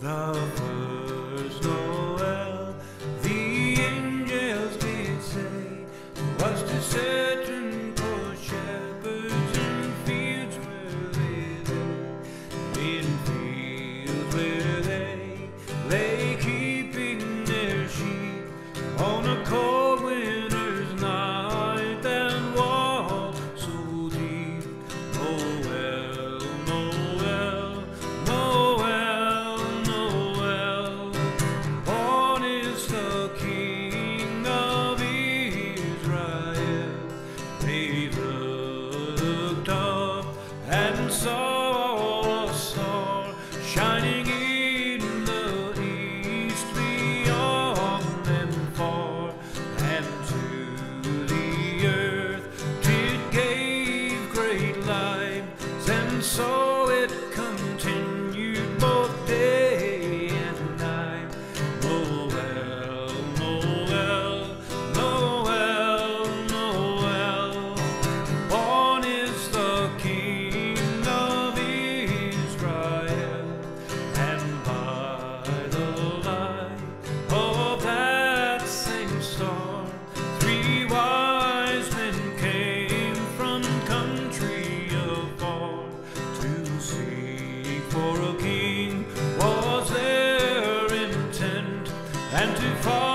the first Noel, the angels did say, was to certain poor shepherds in fields where they lay, in fields where they lay keeping their sheep on a cold winter's night that was so deep. Noel, Noel, Noel, Noel, born is the King of Israel. They looked up and saw a star shining in the east beyond them far, and to the earth it gave great light, and so it continued both day and night. Noel, Noel, Noel, Noel, born is the King of Israel, and by the light of that same star, 3 wise men came from country afar to seek for a king was their intent, and to find